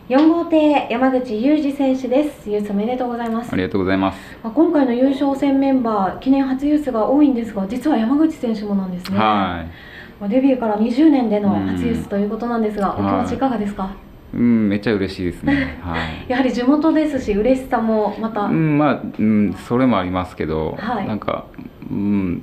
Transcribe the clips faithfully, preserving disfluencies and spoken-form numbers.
よん号艇山口祐司選手です。ユースおめでとうございます。 ありがとうございます。 今回の優勝戦メンバー記念初ユースが多いんですが、実は山口選手もなんですね。 はい。 デビューからにじゅうねんでの初ユースということなんですが、お気持ちいかがですか？はい、 うん、めっちゃ嬉しいですね。はい。 やはり地元ですし、嬉しさもまた。 うん、まあ、うん、それもありますけど、はい、なんか、うん、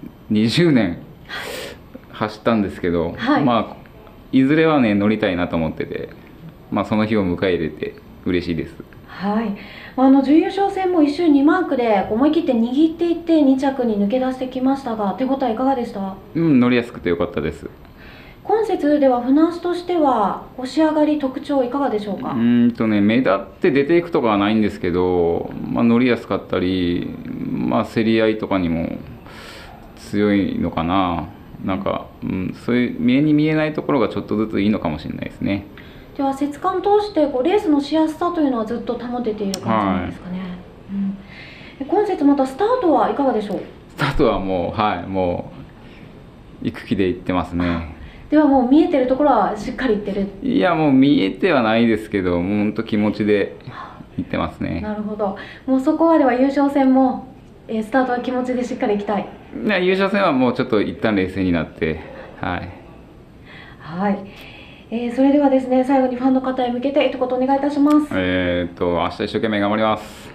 にじゅうねん走ったんですけど、はい、まあいずれはね乗りたいなと思ってて、まあその日を迎え入れて嬉しいです。 はい。あの準優勝戦も一周にマークで思い切って握っていってに着に抜け出してきましたが、手応えいかがでした？ うん、乗りやすくてよかったです。 今節では船足としては押し上がり特徴いかがでしょうか？ うんとね、目立って出ていくとかはないんですけど、まあ、乗りやすかったり、まあ、競り合いとかにも強いのかな。なんか、うん、そういう目に見えないところがちょっとずついいのかもしれないですね。 では節間通してこうレースのしやすさというのはずっと保てている感じなんですかね。はい、うん、今節またスタートはいかがでしょう？ スタートはもうはいもう行く気で行ってますね。 ではもう見えてるところはしっかりいってる？ いやもう見えてはないですけど、もう本当気持ちで行ってますね。 なるほど。もうそこまでは優勝戦も、えー、スタートは気持ちでしっかりいきたい。 いや優勝戦はもうちょっと一旦冷静になってはいはい、えー、それではですね、最後にファンの方へ向けて一言お願いいたします。 えーっと明日一生懸命頑張ります。